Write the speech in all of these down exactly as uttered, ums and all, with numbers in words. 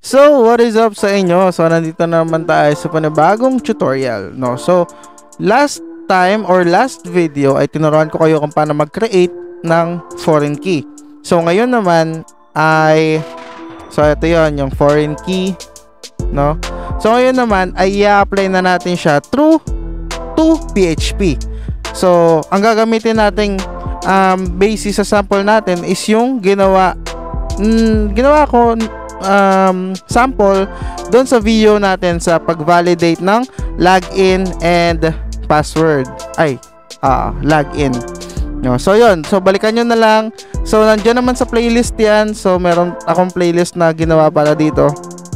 So, what is up sa inyo? So, nandito na naman tayo sa panibagong tutorial, no? So, last time or last video ay tinuruan ko kayo kung paano mag-create ng foreign key. So, ngayon naman ay so, ito yon yung foreign key, no? So, ngayon naman ay i-apply na natin siya through to P H P. So, ang gagamitin nating um, basis sa sample natin is yung ginawa mm, ginawa ko um, sample doon sa video natin sa pag-validate ng login and password. Ay, ah, login. No, so yun, so balikan nyo na lang. So nandiyan naman sa playlist yan. So meron akong playlist na ginawa para dito.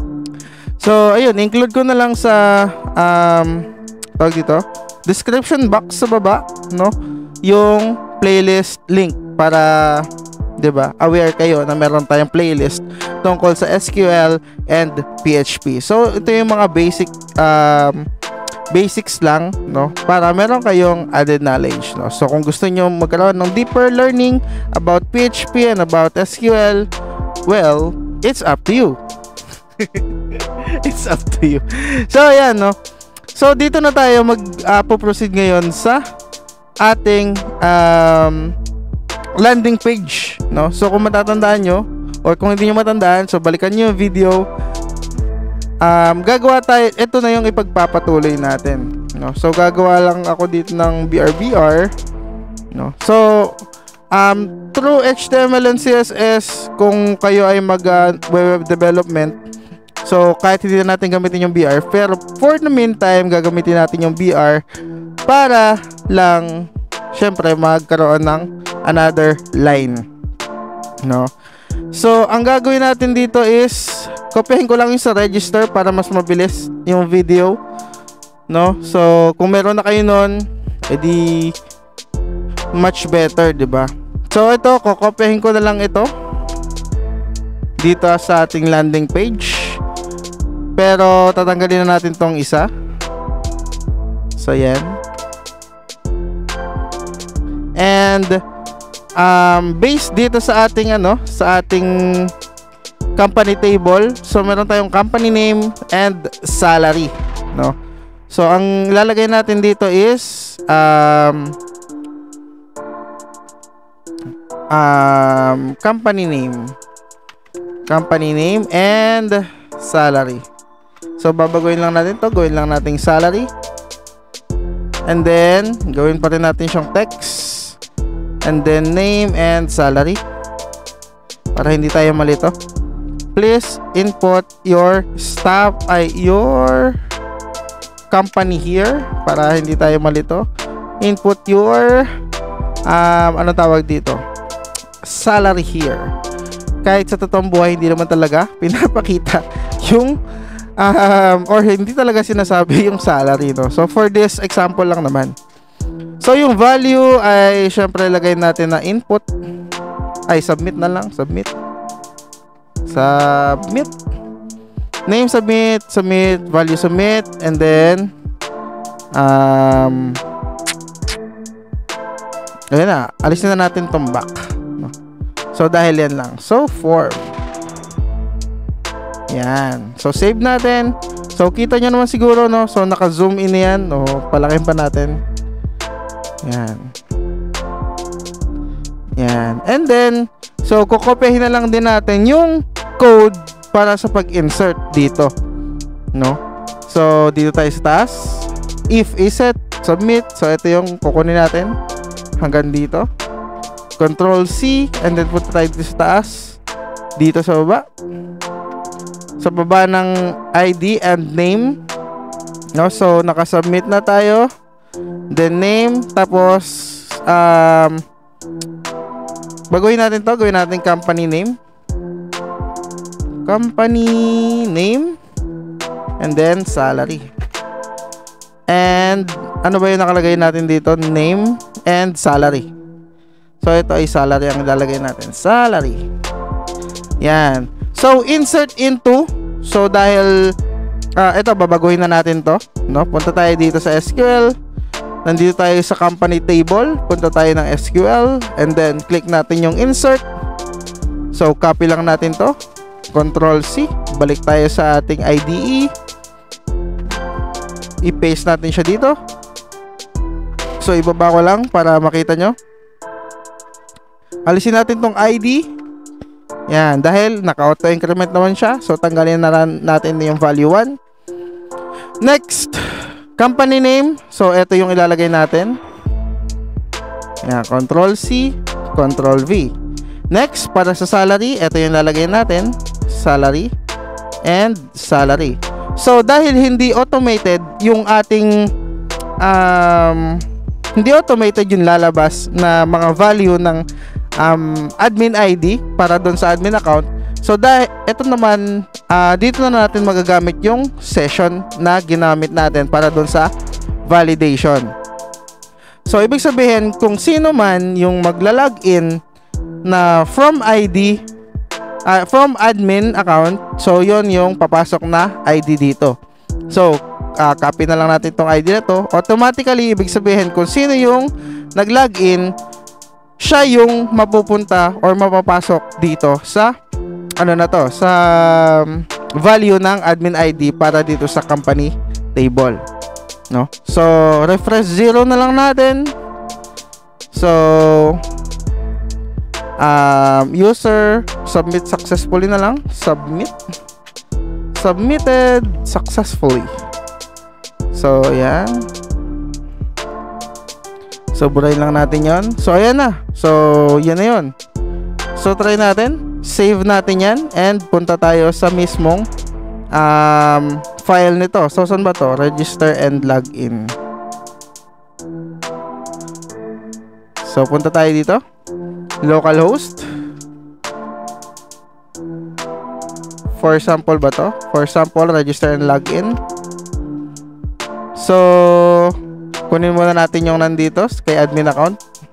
So ayun, include ko na lang sa um, tawag dito, description box sa baba, no, yung playlist link para, 'di ba, aware kayo na meron tayong playlist tungkol sa S Q L and P H P. So ito yung mga basic um, basics lang, no, para meron kayong added knowledge, no. So kung gusto niyo magkaroon ng deeper learning about P H P and about S Q L, well, it's up to you. It's up to you. So ayan, no. So dito na tayo mag uh, po-proceed ngayon sa ating um, landing page, no. So kung matatandaan nyo or kung hindi nyo matandaan, so balikan nyo yung video. Um, gagawa tayo, ito na yung ipagpapatuloy natin, no. So gagawa lang ako dito ng B R B R, no. So um, through H T M L and C S S, kung kayo ay mag uh, web development, so kahit hindi na natin gamitin yung B R, pero for the meantime gagamitin natin yung B R para lang syempre magkaroon ng another line, no. So ang gagawin natin dito is kopyahin ko lang yung sa register para mas mabilis yung video, no. So kung meron na kayo nun, edi much better, diba? So ito, kokopyahin ko na lang ito dito sa ating landing page, pero tatanggalin na natin tong isa. So yan. And um, based dito sa ating ano, sa ating company table, so meron tayong company name and salary, no. So ang lalagay natin dito is um, um, company name company name and salary. So babaguhin lang natin to, gawin lang nating salary, and then gawin pa rin natin siyang text, and then name and salary para hindi tayo malito. Please input your staff ay your company here para hindi tayo malito. Input your um, ano tawag dito, salary here. Kahit sa totoong buhay hindi naman talaga pinapakita yung um, or hindi talaga sinasabi yung salary, no. So for this example lang naman, so yung value ay syempre lagay natin na input, ay submit na lang, submit submit name, submit, submit, value, submit, and then um ayun na, alisin na natin tong back, no? So dahil yan lang, so form yan, so save natin. So kita nyo naman siguro, no, so naka zoom in yan, no, palakin pa natin yan yan, and then so kukopyahin na lang din natin yung code para sa pag-insert dito, no. So dito tayo sa taas, if iset submit, so ito yung kukunin natin hanggang dito, control C, and then punta tayo dito sa taas, dito sa baba, sa baba ng I D and name, no. So nakasubmit na tayo, then name, tapos um baguhin natin to, gawin natin company name, company name, and then salary. And ano ba yung nakalagay natin dito? Name and salary. So ito ay salary ang ilalagay natin, salary. Yan. So insert into, so dahil uh, ito babaguhin na natin to, no. Punta tayo dito sa S Q L, nandito tayo sa company table, punta tayo ng S Q L, and then click natin yung insert. So copy lang natin to, control C, balik tayo sa ating I D E. I-paste natin siya dito. So ibaba ko lang para makita nyo. Alisin natin tong I D. Yan, dahil naka-auto increment naman siya. So tanggalin na natin yung value one. Next, company name. So ito yung ilalagay natin. Yan, control C, control V. Next, para sa salary, ito yung ilalagay natin. Salary and salary. So dahil hindi automated yung ating um, hindi automated yung lalabas na mga value ng um, admin I D para doon sa admin account. So dahil ito naman uh, dito na natin magagamit yung session na ginamit natin para doon sa validation. So ibig sabihin kung sino man yung magla-login na from I D uh, from admin account, so yon yung papasok na I D dito. So Uh, copy na lang natin itong I D na to. Automatically, ibig sabihin kung sino yung nag-login, siya yung mapupunta or mapapasok dito sa ano na to, sa value ng admin I D para dito sa company table, no? So refresh zero na lang natin. So um, user submit successfully na lang. Submit submitted successfully. So, ayan. So, burayin lang natin yon. So, ayan na. So, yan na yun. So, try natin. Save natin yan. And, punta tayo sa mismong um, file nito. So, saan ba to? Register and login. So, punta tayo dito. Localhost. For example ba to? For example, register and login. So, kunin muna natin yung nandito kay admin account.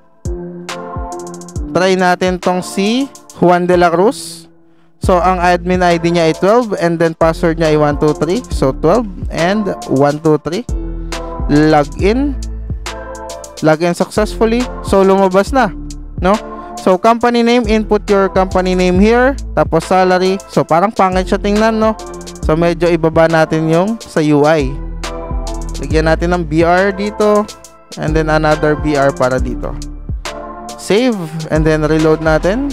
Try natin tong si Juan de la Cruz. So, ang admin I D niya ay twelve and then password niya ay one two three. So, twelve and one two three. Login. Login successfully. So, lumabas na, no? So, company name, input your company name here. Tapos, salary. So, parang pangit siya tingnan, no? So, medyo ibaba natin yung sa U I. Lagyan natin ng B R dito and then another B R para dito. Save and then reload natin.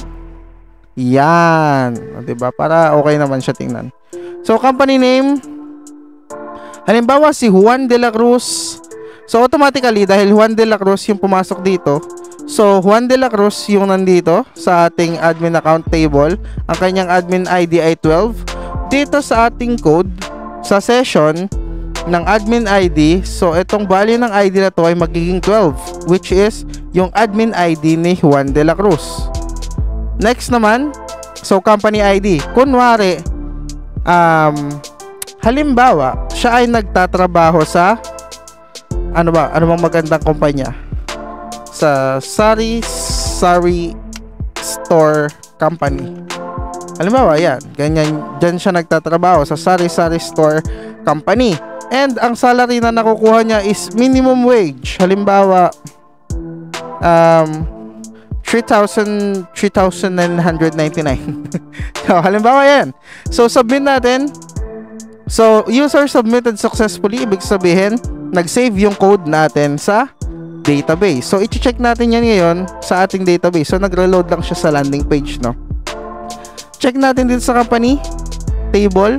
Yan, diba? Para okay naman siya tingnan. So company name, halimbawa si Juan de la Cruz. So automatically dahil Juan de la Cruz yung pumasok dito, so Juan de la Cruz yung nandito sa ating admin account table. Ang kanyang admin I D ay twelve. Dito sa ating code sa session ng admin I D, so itong value ng I D na to ay magiging twelve, which is yung admin I D ni Juan de la Cruz. Next naman, so company I D. Kunwari, um, halimbawa, siya ay nagtatrabaho sa ano ba, ano bang magandang kumpanya? Sa Sari Sari Store Company. Halimbawa, yan, ganyan, dyan siya nagtatrabaho sa Sari Sari Store Company. And ang salary na nakukuha niya is minimum wage. Halimbawa, um, three thousand nine hundred ninety-nine. So, halimbawa yan. So, submit natin. So, user submitted successfully. Ibig sabihin, nag-save yung code natin sa database. So, i-check natin yan ngayon sa ating database. So, nag-reload lang siya sa landing page, no? Check natin dito sa company table.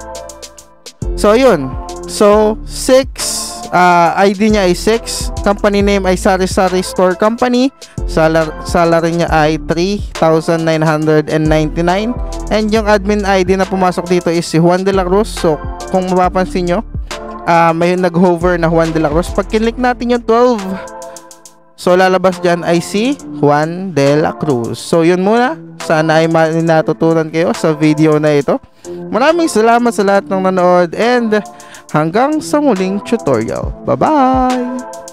So, yun. So, six, uh, I D niya ay six, company name ay Sari Sari Store Company, Salar salary niya ay three thousand nine hundred ninety-nine, and yung admin I D na pumasok dito is si Juan de la Cruz. So, kung mapapansin nyo, uh, may nag-hover na Juan de la Cruz. Pag kinlik natin yung twelve, so lalabas dyan ay si Juan de la Cruz. So, yun muna. Sana ay natutunan kayo sa video na ito. Maraming salamat sa lahat ng nanood and hanggang sa muling tutorial. Bye-bye!